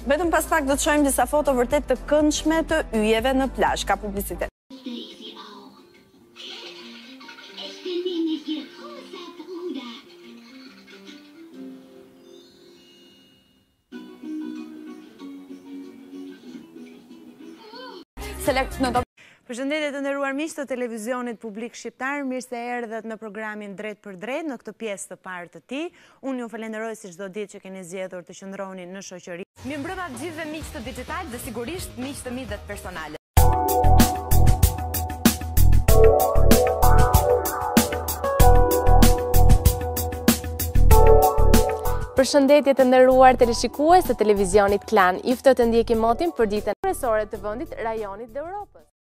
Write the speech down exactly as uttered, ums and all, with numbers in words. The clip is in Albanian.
Vetëm pas pak do të shohim disa foto vërtet të këndshme të yjeve në plazh, ka publicitet. Selekt në do Përshëndetje të nderuar miq të televizionit publik shqiptar, mirë se erdhët në programin Drejt për Drejt në këtë pjesë të parë të tij. Unë ju falenderoj si çdo ditë që keni zgjedhur të qëndroni në shoqëri. Mirëmbrëma të gjithëve miq të Digital dhe sigurisht miq të mi dhe të personale. Përshëndetje të nderuar teleshikues të televizionit Klan. Ju ftoj të ndjekim motin për ditën kryesore të vendit rajonit dhe Europës.